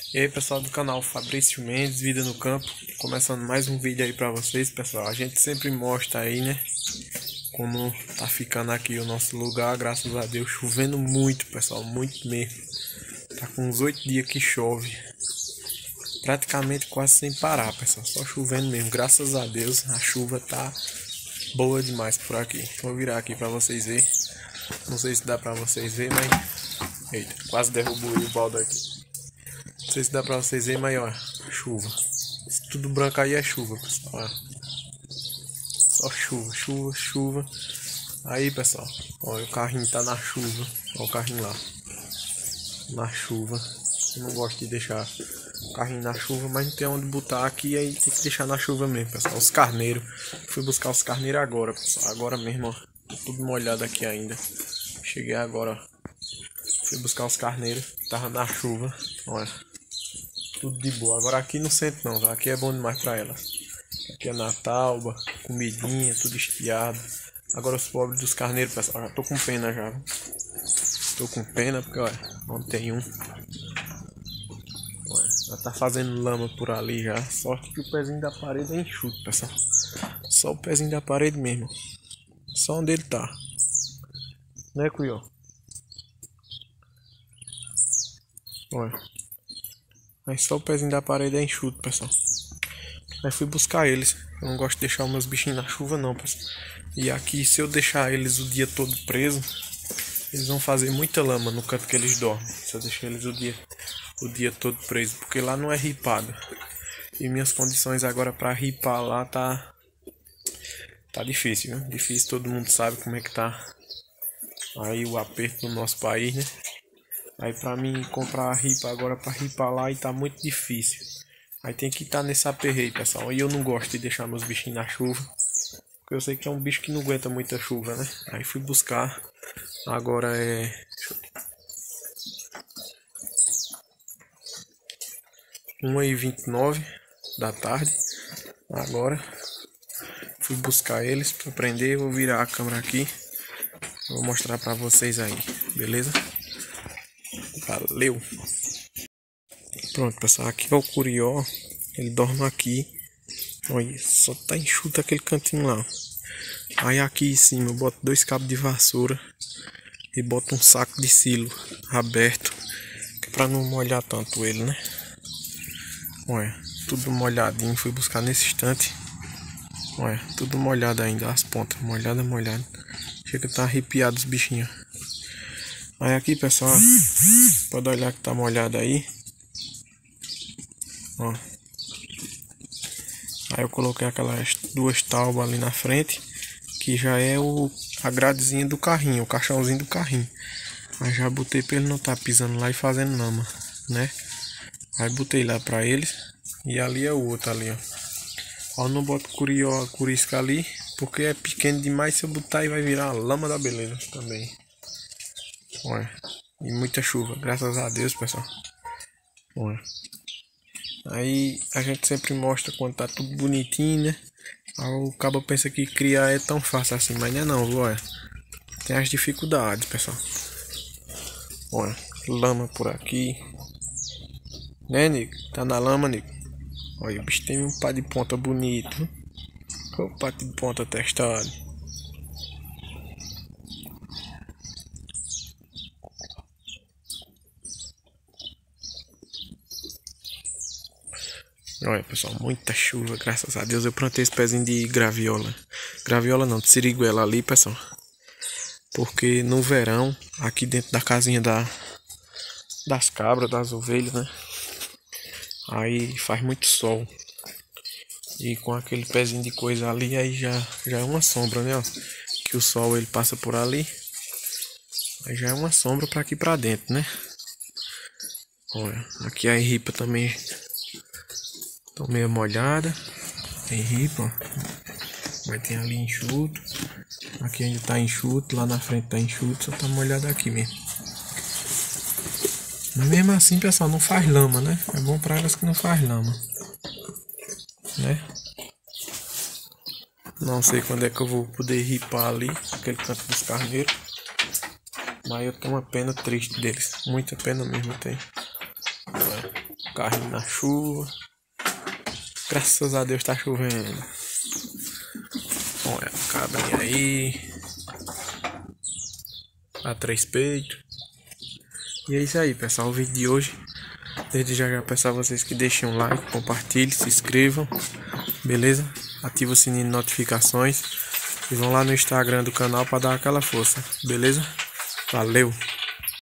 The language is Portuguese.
E aí, pessoal do canal Fabrício Mendes, Vida no Campo, começando mais um vídeo aí pra vocês, pessoal. A gente sempre mostra aí, né, como tá ficando aqui o nosso lugar, graças a Deus, chovendo muito, pessoal, muito mesmo. Tá com uns 8 dias que chove, praticamente quase sem parar, pessoal, só chovendo mesmo. Graças a Deus, a chuva tá boa demais por aqui. Vou virar aqui pra vocês verem. Não sei se dá pra vocês verem, mas... Eita, quase derrubou o balde aqui. Não sei se dá pra vocês verem, mas ó, chuva. Isso tudo branco aí é chuva, pessoal. Ó. Só chuva, chuva, chuva. Aí, pessoal, ó, o carrinho tá na chuva. Ó o carrinho lá. Na chuva. Eu não gosto de deixar o carrinho na chuva, mas não tem onde botar aqui, aí tem que deixar na chuva mesmo, pessoal. Os carneiros. Fui buscar os carneiros agora, pessoal. Agora mesmo, ó. Tô tudo molhado aqui ainda. Cheguei agora, ó. Fui buscar os carneiros. Tava na chuva. Olha. Tudo de boa. Agora aqui no centro não, tá? Aqui é bom demais pra elas. Aqui é na tauba, comidinha, tudo estiado. Agora os pobres dos carneiros, pessoal, já tô com pena já. Tô com pena porque, olha, ontem um. Olha, já tá fazendo lama por ali já. Sorte que o pezinho da parede é enxuto, pessoal. Só o pezinho da parede mesmo. Só onde ele tá. Né, Cuió? Olha. Mas só o pezinho da parede é enxuto, pessoal. Aí fui buscar eles. Eu não gosto de deixar os meus bichinhos na chuva não, pessoal. E aqui, se eu deixar eles o dia todo preso, eles vão fazer muita lama no canto que eles dormem. Se eu deixar eles o dia todo preso, porque lá não é ripado. E minhas condições agora para ripar lá tá difícil, viu? Difícil, todo mundo sabe como é que tá aí o aperto no nosso país, né? Aí pra mim comprar a ripa agora pra ripar lá e tá muito difícil. Aí tem que estar nesse aperreio, pessoal. E eu não gosto de deixar meus bichinhos na chuva. Porque eu sei que é um bicho que não aguenta muita chuva, né? Aí fui buscar. Agora é 1h29 da tarde. Agora fui buscar eles pra prender. Vou virar a câmera aqui. Vou mostrar pra vocês aí, beleza? Valeu! Pronto, pessoal, aqui é o Curió. Ele dorme aqui. Olha, só tá enxuto aquele cantinho lá. Aí aqui em cima eu boto 2 cabos de vassoura e boto um saco de silo aberto, pra não molhar tanto ele, né? Olha, tudo molhadinho. Fui buscar nesse instante. Olha, tudo molhado ainda, as pontas, molhada. Chega a tá arrepiado os bichinhos. Aí aqui, pessoal, ó, pode olhar que tá molhado aí. Ó. Aí eu coloquei aquelas 2 taubas ali na frente, que já é a gradezinha do carrinho, o caixãozinho do carrinho. Aí já botei pra ele não tá pisando lá e fazendo lama, né? Aí botei lá pra eles. E ali é o outro ali, ó. Ó, não boto curisca ali, porque é pequeno demais. Se eu botar aí vai virar a lama da beleza também. Olha. E muita chuva, graças a Deus, pessoal. Olha. Aí a gente sempre mostra quando tá tudo bonitinho, né? Aí o cabo pensa que criar é tão fácil assim, mas não é não, olha. Tem as dificuldades, pessoal. Olha, lama por aqui. Né, Nico? Tá na lama, Nico? Olha, o bicho tem um pá de ponta bonito. Olha o pá de ponta testado. Olha, pessoal, muita chuva, graças a Deus. Eu plantei esse pezinho de graviola. Graviola não, de siriguela ali, pessoal. Porque no verão, aqui dentro da casinha das cabras, das ovelhas, né? Aí faz muito sol. E com aquele pezinho de coisa ali, aí já é uma sombra, né? Ó, que o sol ele passa por ali. Aí já é uma sombra para aqui para dentro, né? Olha, aqui a ripa também tô meio molhada. Tem ripa, ó. Mas tem ali enxuto. Aqui ainda tá enxuto, lá na frente tá enxuto, só tá molhado aqui mesmo. Mas mesmo assim, pessoal, não faz lama, né? É bom para elas que não faz lama, né? Não sei quando é que eu vou poder ripar ali, aquele canto dos carneiros. Mas eu tenho uma pena triste deles. Muita pena mesmo tem. carrinho na chuva. Graças a Deus tá chovendo. Olha a cabrinha aí. A 3 peitos. E é isso aí, pessoal, o vídeo de hoje. Desde já peço a vocês que deixem um like, compartilhem, se inscrevam, beleza? Ativa o sininho de notificações e vão lá no Instagram do canal para dar aquela força, beleza? Valeu!